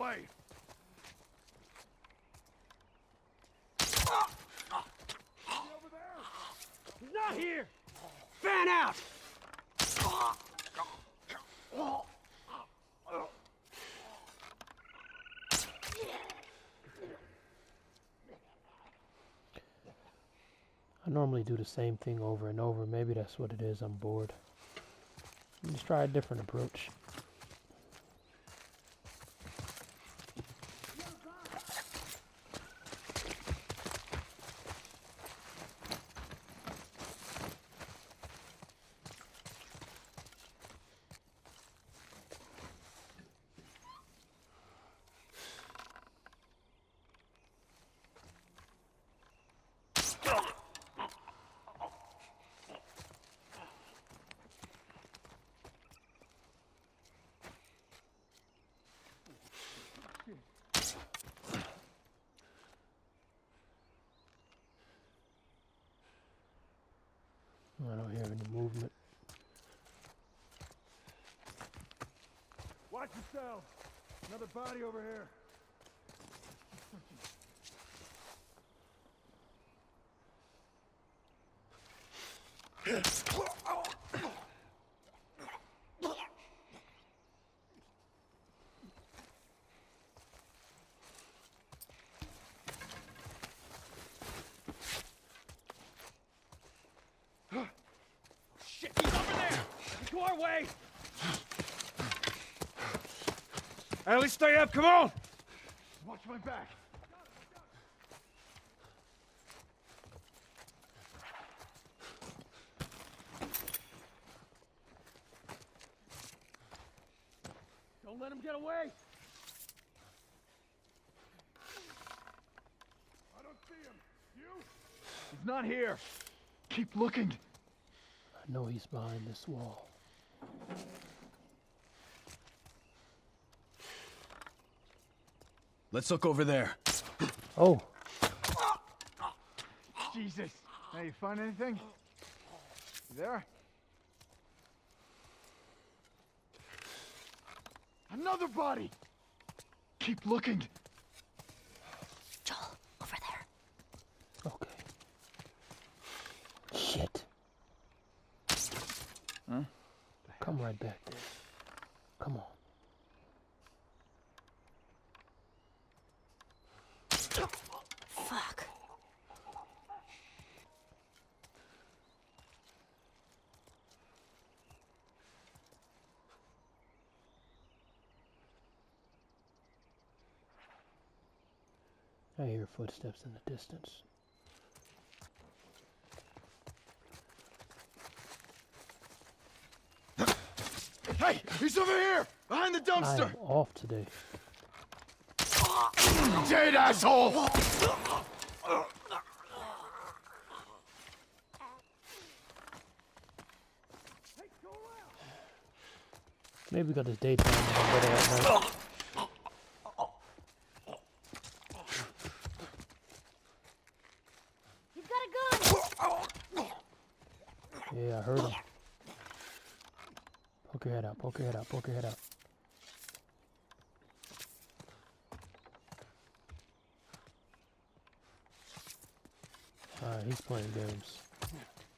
way. Over there. He's not here. Fan out. I normally do the same thing over and over. Maybe that's what it is. I'm bored. Let's try a different approach. I don't hear any movement. Watch yourself. Another body over here. Shit, he's over there! Go our way! Ellie, stay up, come on! Watch my back. Don't let him get away! I don't see him. You? He's not here. Keep looking. I know he's behind this wall. Let's look over there. Oh, Jesus. Now you find anything? You there? Another body! Keep looking. Joel, over there. okay. Shit. Huh? Come right back there. Come on. Fuck. I hear footsteps in the distance. Hey! He's over here! Behind the I dumpster! am off today. Dead asshole! Maybe we got this daytime and I'm better at night. He's got a gun! Yeah, I heard him. Poke your head out, poke your head out, poke your head out. Alright, he's playing games.